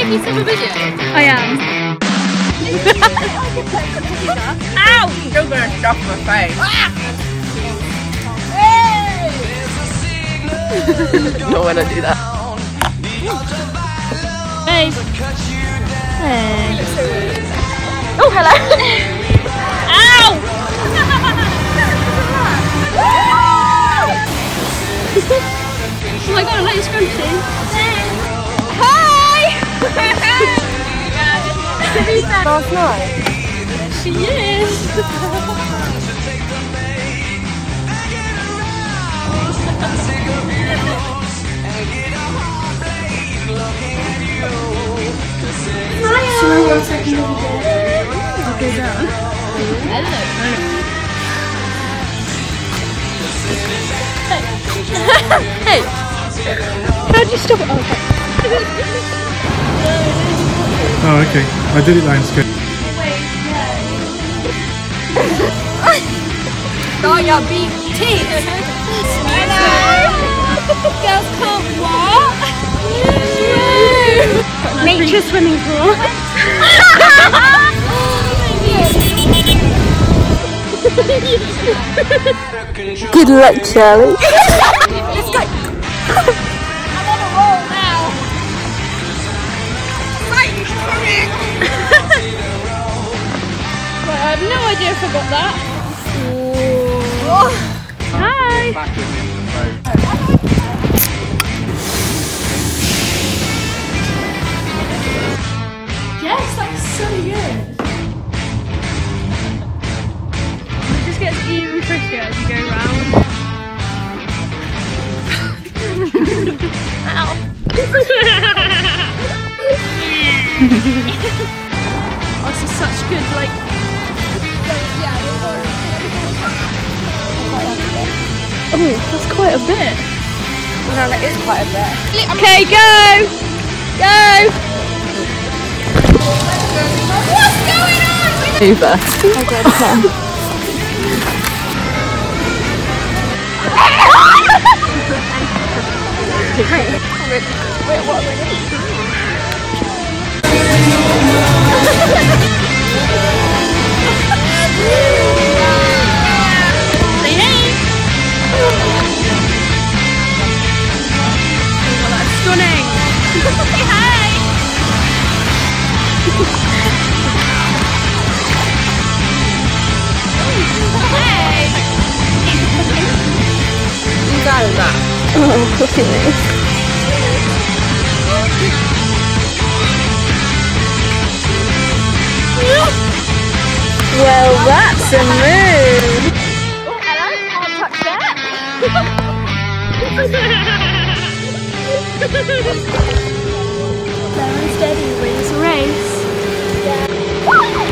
making supervision? I am. Ow! You're gonna stuff my face. Not when I do that. Hey. Hey. Oh, hello! Ow! Oh my god, I like your scrunchie. Hi! Last night. She is. I'll go down. Hello. Hey. How do you stop it? Oh, okay. Oh, okay. I did it landscape. Got your big teeth. Hello. Girls can't walk. Nature swimming pool. Good luck, Charlie. Let's go. I'm on a roll now. Right, coming. Right, I have no idea if I got that. Hi. Yes, that's so good. It just gets even trickier as you go round. Ow. Oh, this is such good, like. Oh, that's quite a bit. No, that is quite a bit. Okay, go! Go! What's going on? Uber. Wait, what are we doing? Say hey! Oh, that's stunning! Say hi. Hey. You got that. Oh, look at this. Well, that's a move. Oh, hello. Can't touch that. Slow and steady wins the race. Woo!